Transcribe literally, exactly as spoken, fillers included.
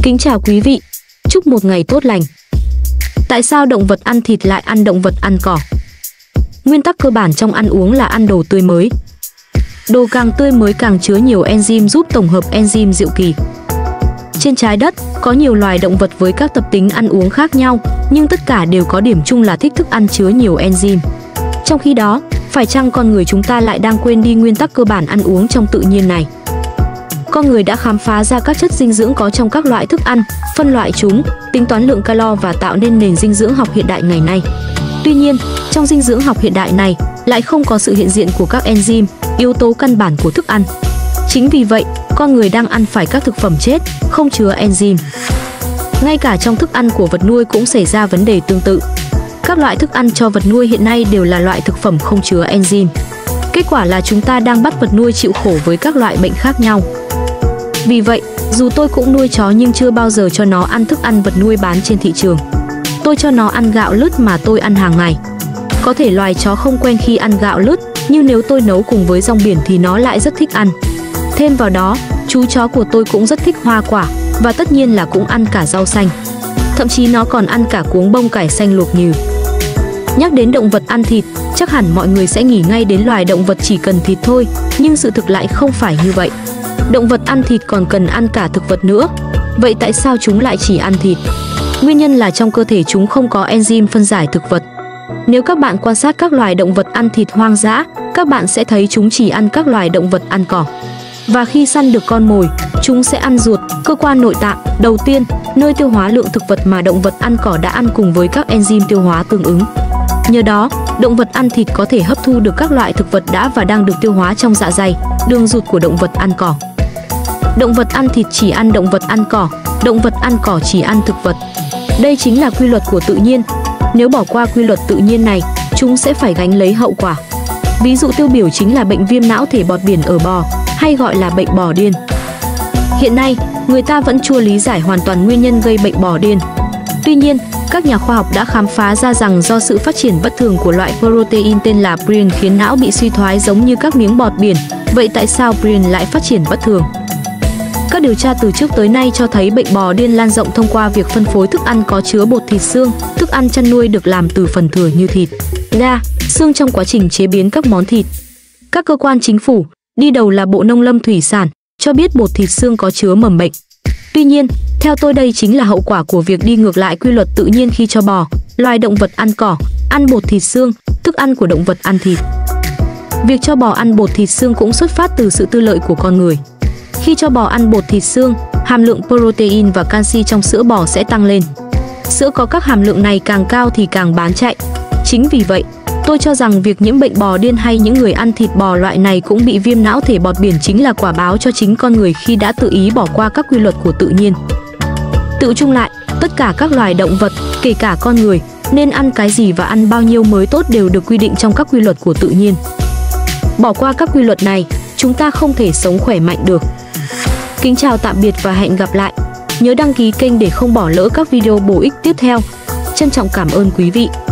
Kính chào quý vị, chúc một ngày tốt lành. Tại sao động vật ăn thịt lại ăn động vật ăn cỏ? Nguyên tắc cơ bản trong ăn uống là ăn đồ tươi mới. Đồ càng tươi mới càng chứa nhiều enzyme giúp tổng hợp enzyme diệu kỳ. Trên trái đất, có nhiều loài động vật với các tập tính ăn uống khác nhau, nhưng tất cả đều có điểm chung là thích thức ăn chứa nhiều enzyme. Trong khi đó, phải chăng con người chúng ta lại đang quên đi nguyên tắc cơ bản ăn uống trong tự nhiên này? Con người đã khám phá ra các chất dinh dưỡng có trong các loại thức ăn, phân loại chúng, tính toán lượng calo và tạo nên nền dinh dưỡng học hiện đại ngày nay. Tuy nhiên, trong dinh dưỡng học hiện đại này lại không có sự hiện diện của các enzyme, yếu tố căn bản của thức ăn. Chính vì vậy, con người đang ăn phải các thực phẩm chết, không chứa enzyme. Ngay cả trong thức ăn của vật nuôi cũng xảy ra vấn đề tương tự. Các loại thức ăn cho vật nuôi hiện nay đều là loại thực phẩm không chứa enzyme. Kết quả là chúng ta đang bắt vật nuôi chịu khổ với các loại bệnh khác nhau. Vì vậy, dù tôi cũng nuôi chó nhưng chưa bao giờ cho nó ăn thức ăn vật nuôi bán trên thị trường. Tôi cho nó ăn gạo lứt mà tôi ăn hàng ngày. Có thể loài chó không quen khi ăn gạo lứt, nhưng nếu tôi nấu cùng với rong biển thì nó lại rất thích ăn. Thêm vào đó, chú chó của tôi cũng rất thích hoa quả, và tất nhiên là cũng ăn cả rau xanh. Thậm chí nó còn ăn cả cuống bông cải xanh luộc nhừ. Nhắc đến động vật ăn thịt, chắc hẳn mọi người sẽ nghĩ ngay đến loài động vật chỉ cần thịt thôi, nhưng sự thực lại không phải như vậy. Động vật ăn thịt còn cần ăn cả thực vật nữa. Vậy tại sao chúng lại chỉ ăn thịt? Nguyên nhân là trong cơ thể chúng không có enzyme phân giải thực vật. Nếu các bạn quan sát các loài động vật ăn thịt hoang dã, các bạn sẽ thấy chúng chỉ ăn các loài động vật ăn cỏ. Và khi săn được con mồi, chúng sẽ ăn ruột, cơ quan nội tạng, đầu tiên, nơi tiêu hóa lượng thực vật mà động vật ăn cỏ đã ăn cùng với các enzyme tiêu hóa tương ứng. Nhờ đó, động vật ăn thịt có thể hấp thu được các loại thực vật đã và đang được tiêu hóa trong dạ dày, đường ruột của động vật ăn cỏ. Động vật ăn thịt chỉ ăn động vật ăn cỏ, động vật ăn cỏ chỉ ăn thực vật. Đây chính là quy luật của tự nhiên. Nếu bỏ qua quy luật tự nhiên này, chúng sẽ phải gánh lấy hậu quả. Ví dụ tiêu biểu chính là bệnh viêm não thể bọt biển ở bò, hay gọi là bệnh bò điên. Hiện nay, người ta vẫn chưa lý giải hoàn toàn nguyên nhân gây bệnh bò điên. Tuy nhiên, các nhà khoa học đã khám phá ra rằng do sự phát triển bất thường của loại protein tên là prion khiến não bị suy thoái giống như các miếng bọt biển. Vậy tại sao prion lại phát triển bất thường? Các điều tra từ trước tới nay cho thấy bệnh bò điên lan rộng thông qua việc phân phối thức ăn có chứa bột thịt xương, thức ăn chăn nuôi được làm từ phần thừa như thịt, da, xương trong quá trình chế biến các món thịt. Các cơ quan chính phủ, đi đầu là Bộ Nông lâm Thủy sản, cho biết bột thịt xương có chứa mầm bệnh. Tuy nhiên, theo tôi đây chính là hậu quả của việc đi ngược lại quy luật tự nhiên khi cho bò, loài động vật ăn cỏ, ăn bột thịt xương, thức ăn của động vật ăn thịt. Việc cho bò ăn bột thịt xương cũng xuất phát từ sự tư lợi của con người. Khi cho bò ăn bột thịt xương, hàm lượng protein và canxi trong sữa bò sẽ tăng lên. Sữa có các hàm lượng này càng cao thì càng bán chạy. Chính vì vậy, tôi cho rằng việc nhiễm bệnh bò điên hay những người ăn thịt bò loại này cũng bị viêm não thể bọt biển chính là quả báo cho chính con người khi đã tự ý bỏ qua các quy luật của tự nhiên. Tự chung lại, tất cả các loài động vật, kể cả con người, nên ăn cái gì và ăn bao nhiêu mới tốt đều được quy định trong các quy luật của tự nhiên. Bỏ qua các quy luật này, chúng ta không thể sống khỏe mạnh được. Kính chào tạm biệt và hẹn gặp lại. Nhớ đăng ký kênh để không bỏ lỡ các video bổ ích tiếp theo. Trân trọng cảm ơn quý vị.